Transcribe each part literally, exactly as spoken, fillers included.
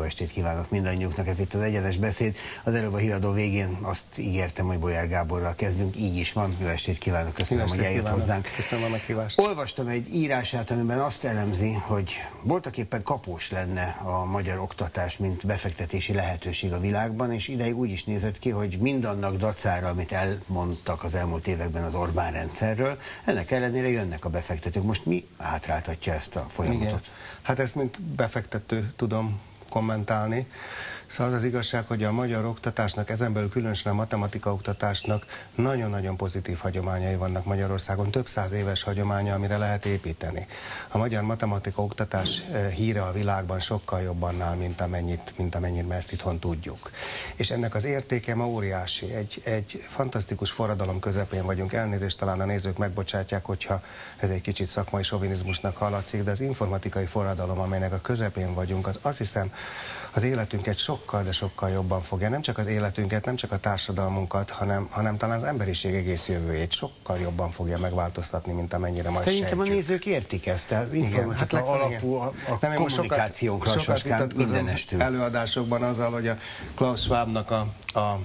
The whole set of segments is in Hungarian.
estét kívánok mindannyiuknak, ez itt az Egyenes Beszéd. Az előbb a híradó végén azt ígértem, hogy Bolyár Gáborral kezdünk, így is van. Jó estét kívánok, köszönöm, hogy eljött kívánok. hozzánk. Köszönöm a meghívást. Olvastam egy írását, amiben azt elemzi, hogy voltaképpen kapós lenne a magyar oktatás, mint befektetési lehetőség a világban, és ideig úgy is nézett ki, hogy mindannak dacára, amit elmondtak az elmúlt években az Orbán rendszerről, ennek ellenére jönnek a befektetők. Most mi hátráltatja ezt a folyamatot? Igen. Hát ezt mint befektető tudom kommentálni. Szóval az az igazság, hogy a magyar oktatásnak, ezen belül különösen a matematika oktatásnak nagyon-nagyon pozitív hagyományai vannak Magyarországon, több száz éves hagyománya, amire lehet építeni. A magyar matematika oktatás híre a világban sokkal jobban áll, mint amennyit, mint amennyit mi ezt itthon tudjuk. És ennek az értéke ma óriási. Egy, egy fantasztikus forradalom közepén vagyunk. Elnézést, talán a nézők megbocsátják, hogyha ez egy kicsit szakmai sovinizmusnak hallatszik, de az informatikai forradalom, amelynek a közepén vagyunk, az azt hiszem, az életünket sokkal, de sokkal jobban fogja. Nem csak az életünket, nem csak a társadalmunkat, hanem, hanem talán az emberiség egész jövőjét sokkal jobban fogja megváltoztatni, mint amennyire majd Szerintem sejtjük. a nézők értik ezt, tehát informatika hát alapú a, a nem, kommunikációnkra sokat, sokat mindenestül. Előadásokban azzal, hogy a Klaus Schwabnak a, a, a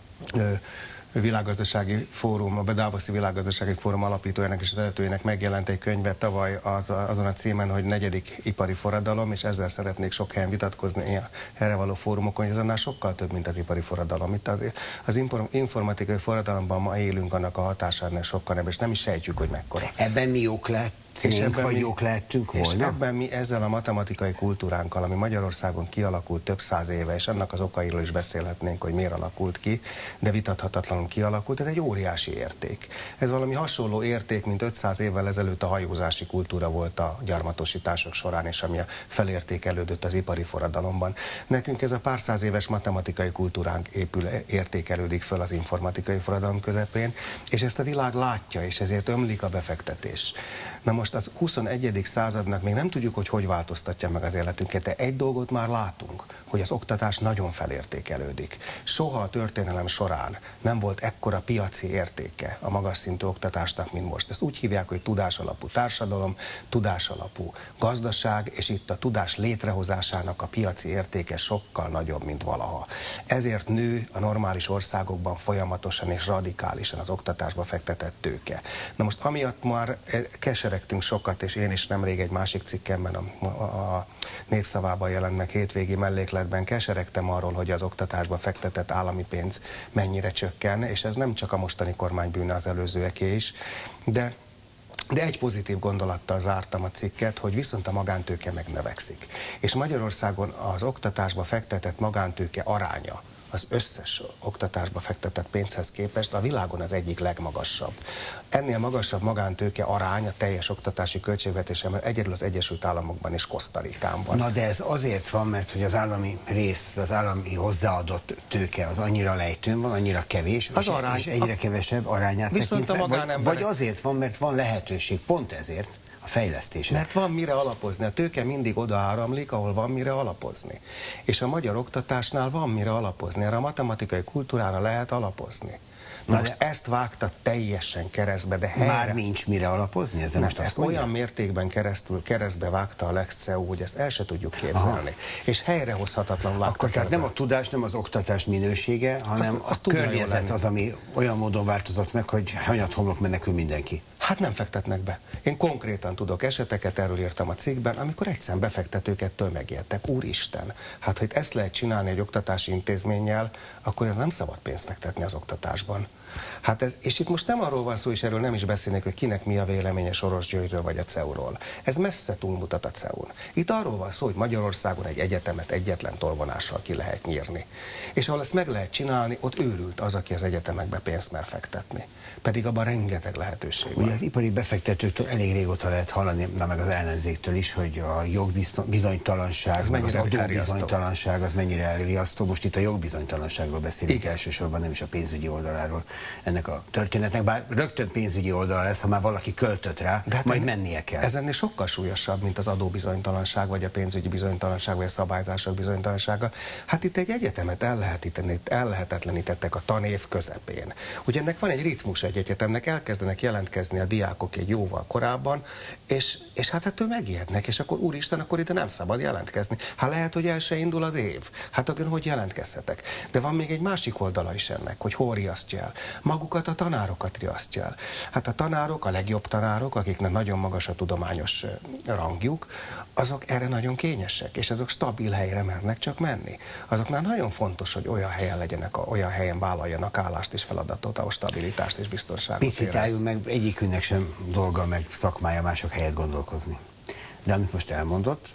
világgazdasági fórum, a Davoszi világgazdasági fórum alapítójának és vezetőjének megjelent egy könyve tavaly az, azon a címen, hogy negyedik ipari forradalom, és ezzel szeretnék sok helyen vitatkozni a erre való fórumokon, hogy ez annál sokkal több, mint az ipari forradalom. Itt az, az informatikai forradalomban ma élünk, annak a hatásánál sokkal nem, és nem is sejtjük, hogy mekkora. Ebben mi jók lett? És ebben vagy mi, jók lehetünk volna? És ebben mi ezzel a matematikai kultúránkkal, ami Magyarországon kialakult több száz éve, és annak az okairól is beszélhetnénk, hogy miért alakult ki, de vitathatatlanul kialakult, ez egy óriási érték. Ez valami hasonló érték, mint ötszáz évvel ezelőtt a hajózási kultúra volt a gyarmatosítások során, és ami a felértékelődött az ipari forradalomban. Nekünk ez a pár száz éves matematikai kultúránk épül, értékelődik föl az informatikai forradalom közepén, és ezt a világ látja, és ezért ömlik a befektetés. Na most az huszonegyedik századnak még nem tudjuk, hogy hogy változtatja meg az életünket, de egy dolgot már látunk, hogy az oktatás nagyon felértékelődik. Soha a történelem során nem volt ekkora piaci értéke a magas szintű oktatásnak, mint most. Ezt úgy hívják, hogy tudásalapú társadalom, tudásalapú gazdaság, és itt a tudás létrehozásának a piaci értéke sokkal nagyobb, mint valaha. Ezért nő a normális országokban folyamatosan és radikálisan az oktatásba fektetett tőke. Na most amiatt már keseregtünk sokat, és én is nemrég egy másik cikkemben a, a, a Népszavában jelent meg hétvégi mellékletben keseregtem arról, hogy az oktatásba fektetett állami pénz mennyire csökken, és ez nem csak a mostani kormány bűne, az előzőeké is, de De egy pozitív gondolattal zártam a cikket, hogy viszont a magántőke megnövekszik. És Magyarországon az oktatásba fektetett magántőke aránya az összes oktatásba fektetett pénzhez képest a világon az egyik legmagasabb. Ennél magasabb magántőke arány a teljes oktatási költségvetésben egyedül az Egyesült Államokban és Costa Ricán van. Na de ez azért van, mert hogy az állami rész, az állami hozzáadott tőke az annyira lejtőn van, annyira kevés, az és, arány, és egyre a, kevesebb arányát tekintve, a vagy, vagy azért van, mert van lehetőség, pont ezért, fejlesztésre. Mert van mire alapozni. A tőke mindig oda áramlik, ahol van mire alapozni. És a magyar oktatásnál van mire alapozni. Erre a matematikai kultúrára lehet alapozni. Na most ezt vágta teljesen keresztbe, de helyre... Már nincs mire alapozni? Ezzel most ezt olyan mértékben keresztül, keresztbe vágta a LexCEU, hogy ezt el se tudjuk képzelni. Aha. És helyrehozhatatlan vágta. Akkor tehát nem a tudás, nem az oktatás minősége, hanem azt, azt a környezet az, ami olyan módon változott meg, hogy hanyat homlok menekül mindenki. Hát nem fektetnek be. Én konkrétan tudok eseteket, erről írtam a cikkben, amikor egyszerűen befektetőket megijedtek. Úristen, hát ha itt ezt lehet csinálni egy oktatási intézménnyel, akkor nem szabad pénzt fektetni az oktatásban. Hát ez, és itt most nem arról van szó, és erről nem is beszélnék, hogy kinek mi a véleménye Soros Györgyről vagy a ceuról. Ez messze túlmutat a ceun. Itt arról van szó, hogy Magyarországon egy egyetemet egyetlen tolvonással ki lehet nyírni. És ahol ezt meg lehet csinálni, ott őrült az, aki az egyetemekbe pénzt mer fektetni. Pedig abban rengeteg lehetőség van. Ugye az ipari befektetőktől elég régóta lehet hallani, na meg az ellenzéktől is, hogy a jogbizonytalanság, az, az adóbizonytalanság az mennyire elriasztó. Most itt a jogbizonytalanságról beszélünk elsősorban, nem is a pénzügyi oldaláról. ennek a történetnek, bár rögtön pénzügyi oldala lesz, ha már valaki költött rá, de hát majd mennie kell. Ez ennél sokkal súlyosabb, mint az adóbizonytalanság, vagy a pénzügyi bizonytalanság, vagy a szabályzások bizonytalansága. Hát itt egy egyetemet ellehetetlenítettek a tanév közepén. Ugye ennek van egy ritmus egy egyetemnek, elkezdenek jelentkezni a diákok egy jóval korábban, és, és hát ettől megijednek, és akkor úristen, akkor ide nem szabad jelentkezni. Hát lehet, hogy el se indul az év. Hát akkor hogy jelentkezhetek? De van még egy másik oldala is ennek, hogy hol riasztja el. Magukat a tanárokat riasztja el. Hát a tanárok, a legjobb tanárok, akiknek nagyon magas a tudományos rangjuk, azok erre nagyon kényesek, és azok stabil helyre mernek csak menni. Azoknál nagyon fontos, hogy olyan helyen legyenek, olyan helyen vállaljanak állást és feladatot, ahol stabilitást és biztonságot érez. Picit álljunk meg, egyikünknek sem dolga meg szakmája mások helyet gondolkozni. De amit most elmondott,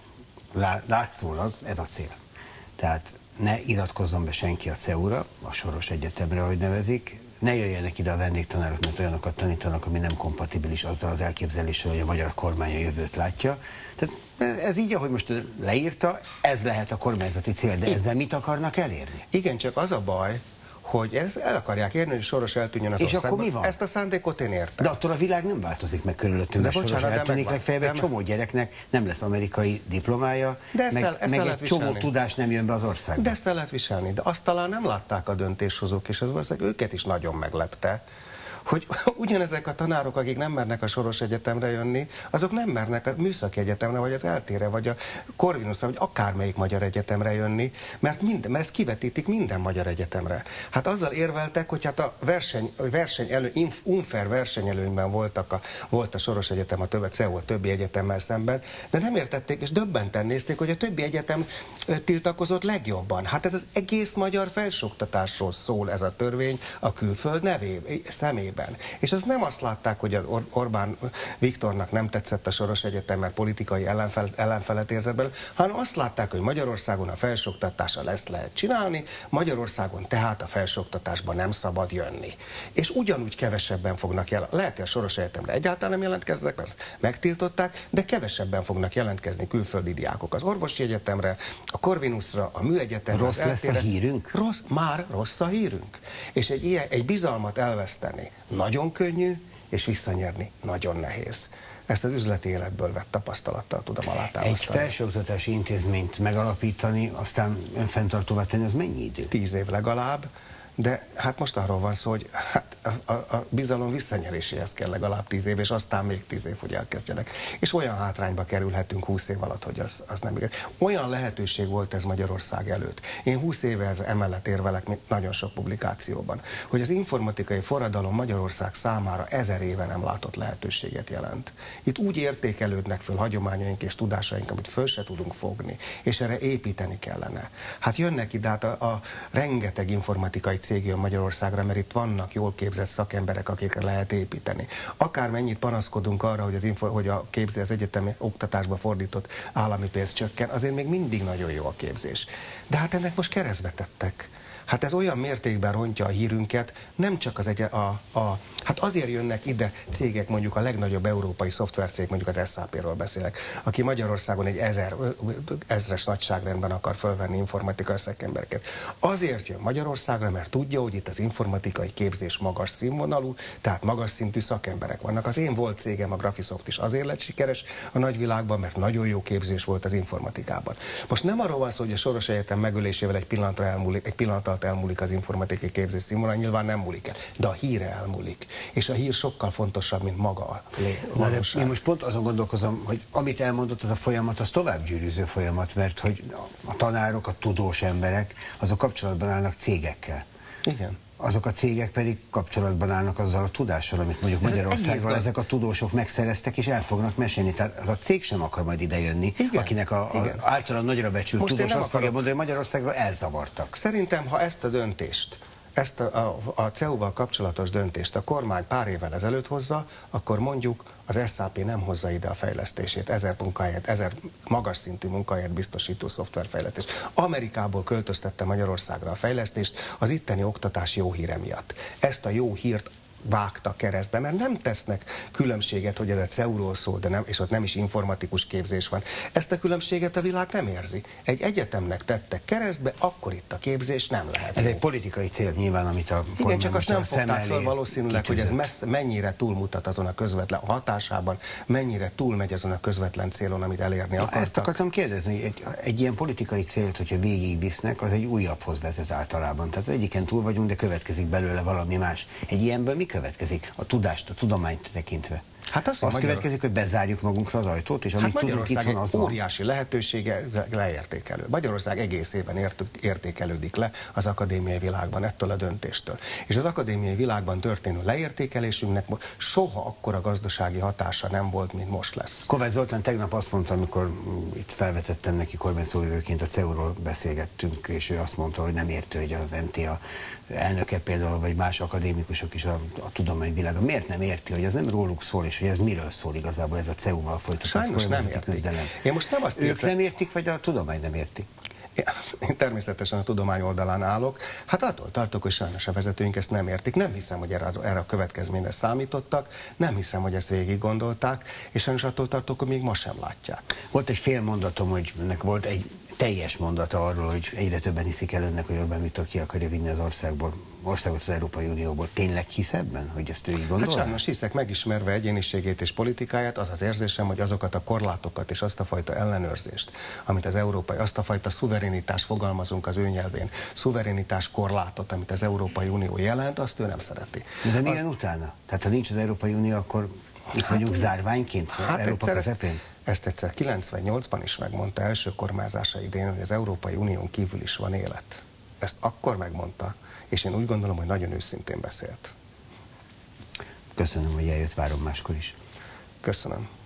látszólag ez a cél. Tehát ne iratkozzon be senki a cé e u-ra, a Soros Egyetemre, ahogy nevezik, ne jöjjenek ide a vendégtanárok, mert olyanokat tanítanak, ami nem kompatibilis azzal az elképzeléssel, hogy a magyar kormány a jövőt látja. Tehát ez így, ahogy most leírta, ez lehet a kormányzati cél, de ezzel mit akarnak elérni? Igen, csak az a baj, hogy ezt el akarják érni, hogy Soros eltűnjön az és országban. Akkor mi van? Ezt a szándékot én értem. De attól a világ nem változik meg körülöttünk, mert Soros eltűnik, legfeljebb egy csomó gyereknek nem lesz amerikai diplomája, de ezt meg, el, ezt meg el egy csomó viselni. Tudás nem jön be az országba. De ezt el lehet viselni, de azt talán nem látták a döntéshozók, és az ország őket is nagyon meglepte, hogy ugyanezek a tanárok, akik nem mernek a Soros Egyetemre jönni, azok nem mernek a Műszaki Egyetemre, vagy az eltére, vagy a Corvinusra, vagy akármelyik magyar egyetemre jönni, mert, minden, mert ezt kivetítik minden magyar egyetemre. Hát azzal érveltek, hogy hát a verseny, verseny elő, unfair versenyelőnyben voltak a, volt a Soros Egyetem a többi, cé e u a többi egyetemmel szemben, de nem értették, és döbbenten nézték, hogy a többi egyetem tiltakozott legjobban. Hát ez az egész magyar felsőoktatásról szól ez a törvény a külföld nevé, személy. És az nem azt látták, hogy az Or Orbán Viktornak nem tetszett a Soros Egyetem, mert politikai ellenfel ellenfelet érzett belőle, hanem azt látták, hogy Magyarországon a felsőoktatással ezt lehet csinálni, Magyarországon tehát a felsőoktatásban nem szabad jönni. És ugyanúgy kevesebben fognak jelentkezni. Lehet, hogy a Soros Egyetemre egyáltalán nem jelentkeznek, mert megtiltották, de kevesebben fognak jelentkezni külföldi diákok az Orvosi Egyetemre, a Corvinusra, a Műegyetemre. Rossz lesz a hírünk? Rossz, már rossz a hírünk. És egy, ilyen, egy bizalmat elveszteni nagyon könnyű, és visszanyerni nagyon nehéz. Ezt az üzleti életből vett tapasztalattal tudom alátámasztani. Egy felsőoktatási intézményt megalapítani, aztán önfenntartóvá tenni, az mennyi idő? Tíz év legalább, de hát most arról van szó, hogy hát a, a, a bizalom visszanyeréséhez kell legalább tíz év, és aztán még tíz év, hogy elkezdjenek. És olyan hátrányba kerülhetünk húsz év alatt, hogy az, az nem igaz. Olyan lehetőség volt ez Magyarország előtt. Én húsz éve ez emellett érvelek, mint nagyon sok publikációban, hogy az informatikai forradalom Magyarország számára ezer éve nem látott lehetőséget jelent. Itt úgy értékelődnek föl hagyományaink és tudásaink, amit föl se tudunk fogni, és erre építeni kellene. Hát jönnek ide hát a, a rengeteg informatikai cég jön Magyarországra, mert itt vannak jól képzett szakemberek, akikre lehet építeni. Akármennyit panaszkodunk arra, hogy, az info, hogy a képzés, az egyetemi oktatásba fordított állami pénz csökken, azért még mindig nagyon jó a képzés. De hát ennek most keresztbe tettek. Hát ez olyan mértékben rontja a hírünket, nem csak az egy, a, a, hát azért jönnek ide cégek, mondjuk a legnagyobb európai szoftvercég, mondjuk az es á pé-ről beszélek, aki Magyarországon egy ezer, ezres nagyságrendben akar fölvenni informatikai szakembereket. Azért jön Magyarországra, mert tudja, hogy itt az informatikai képzés magas színvonalú, tehát magas szintű szakemberek vannak. Az én volt cégem, a Graphisoft is azért lett sikeres a nagyvilágban, mert nagyon jó képzés volt az informatikában. Most nem arról van szó, hogy a Soros Egyetem megölésével egy pillanatra elmúlik, egy pillanat alatt elmúlik az informatikai képzés színvonal, nyilván nem múlik el, de a híre elmúlik. És a hír sokkal fontosabb, mint maga a valóság. Én most pont azon gondolkozom, hogy amit elmondott, az a folyamat, az tovább gyűrűző folyamat, mert hogy a tanárok, a tudós emberek, azok kapcsolatban állnak cégekkel. Igen. Azok a cégek pedig kapcsolatban állnak azzal a tudással, amit mondjuk Magyarországról ezek a tudósok megszereztek, és el fognak mesélni. Tehát az a cég sem akar majd idejönni, igen, akinek a, a általán nagyra becsült most tudós azt fogja mondani, hogy Magyarországról elzavartak. Szerintem, ha ezt a döntést, ezt a, a, a cé e u-val kapcsolatos döntést a kormány pár évvel ezelőtt hozza, akkor mondjuk az es á pé nem hozza ide a fejlesztését, ezer munkahelyet, ezer magas szintű munkahelyet biztosító szoftverfejlesztést. Amerikából költöztette Magyarországra a fejlesztést az itteni oktatás jó híre miatt. Ezt a jó hírt vágta keresztbe, mert nem tesznek különbséget, hogy ez egy cé e u-ról szól, de nem, és ott nem is informatikus képzés van. Ezt a különbséget a világ nem érzi. Egy egyetemnek tettek keresztbe, akkor itt a képzés nem lehet. Ez egy politikai cél nyilván, amit a igen, csak azt nem fogták fel valószínűleg, kitűzött. hogy ez messze, mennyire túlmutat azon a közvetlen a hatásában, mennyire túlmegy azon a közvetlen célon, amit elérni Na, akartak. ezt akartam kérdezni, hogy egy, egy ilyen politikai célt, hogyha végigvisznek, az egy újabbhoz vezet általában. Tehát egyiken túl vagyunk, de következik belőle valami más. Egy ilyenből mi következik? A tudást, a tudományt tekintve. Hát az, az magyar... következik, hogy bezárjuk magunkra az ajtót, és amit hát tudunk itthon, az óriási lehetősége leértékelő. Magyarország egészében értékelődik le az akadémiai világban ettől a döntéstől. És az akadémiai világban történő leértékelésünknek soha akkora gazdasági hatása nem volt, mint most lesz. Kovács Zoltán tegnap azt mondta, amikor itt felvetettem neki kormányszóvivőként, a cé e u-ról beszélgettünk, és ő azt mondta, hogy nem értő, hogy az em té á elnöke például, vagy más akadémikusok is a, a tudományvilágon. Miért nem érti, hogy ez nem róluk szól, és hogy ez miről szól igazából ez a cé e u-val folytatott kormányzati küzdelem? Én most nem azt ők értem... nem értik, vagy a tudomány nem érti? Én természetesen a tudomány oldalán állok. Hát attól tartok, hogy sajnos a vezetőink ezt nem értik. Nem hiszem, hogy erre, erre a következményre számítottak, nem hiszem, hogy ezt végig gondolták, és sajnos attól tartok, hogy még most sem látják. Volt egy fél mondatom, hogy ennek volt egy teljes mondata arról, hogy egyre többen hiszik el önnek, hogy Orbán Viktor ki akarja vinni az országból, országot az Európai Unióból. Tényleg hisz ebben, hogy ezt ő így gondolja? Hát sajnos hiszek, megismerve egyéniségét és politikáját, az az érzésem, hogy azokat a korlátokat és azt a fajta ellenőrzést, amit az európai, azt a fajta szuverenitás fogalmazunk az ő nyelvén, szuverenitás korlátot, amit az Európai Unió jelent, azt ő nem szereti. De milyen az... utána? Tehát ha nincs az Európai Unió, akkor itt hát, vagyunk zárványként hát Európa közepén? Ezt egyszer kilencvennyolcban is megmondta első kormányzása idén, hogy az Európai Unión kívül is van élet. Ezt akkor megmondta, és én úgy gondolom, hogy nagyon őszintén beszélt. Köszönöm, hogy eljött, várom máskor is. Köszönöm.